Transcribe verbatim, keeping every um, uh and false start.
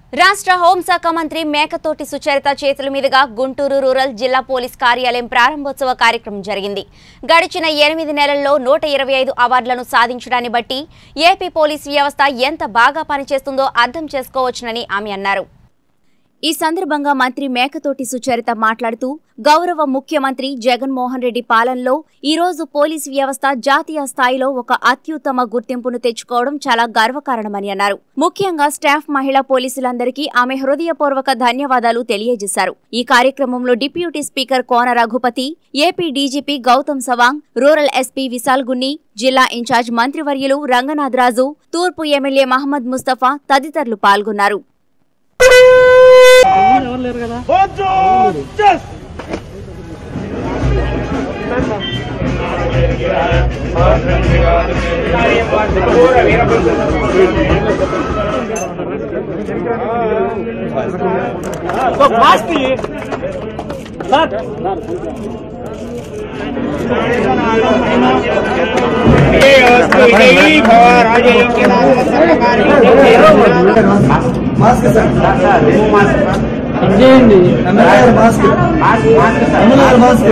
రాష్ట్ర హోంశాఖ మంత్రి మేకతోటి సుచరిత చేతుల మీదుగా గుంటూరు రూరల్ జిల్లా పోలీస్ కార్యాలయం ప్రారంభోత్సవ కార్యక్రమం జరిగింది. గడిచిన ఎనిమిది నెలల్లో నూట ఇరవై ఐదు అవార్డులను సాధించడాన్ని బట్టి ఏపీ పోలీస్ వ్యవస్థ ఎంత బాగా పనిచేస్తుందో అర్థం చేసుకోవచ్చునని ఆమె అన్నారు. ఈ సందర్భంగా మంత్రి మేకతోటి సుచరిత మాట్లాడుతూ గౌరవ ముఖ్యమంత్రి జగన్మోహన్ రెడ్డి పాలనలో ఈ రోజు పోలీసు వ్యవస్థ జాతీయ స్థాయిలో ఒక అత్యుత్తమ గుర్తింపును తెచ్చుకోవడం చాలా గర్వకారణమని అన్నారు. ముఖ్యంగా స్టాఫ్ మహిళా పోలీసులందరికీ ఆమె హృదయపూర్వక ధన్యవాదాలు తెలియజేశారు. ఈ కార్యక్రమంలో deputy speaker Kona Raghupathi, AP DGP Gautam Sawang, rural SP Vishal Gunni, జిల్లా ఇన్ఛార్జ్ మంత్రివర్యులు రంగనాథరాజు, తూర్పు ఎమ్మెల్యే మహమ్మద్ ముస్తఫా తదితరులు పాల్గొన్నారు. చేయండి మాస్క్ మాస్క్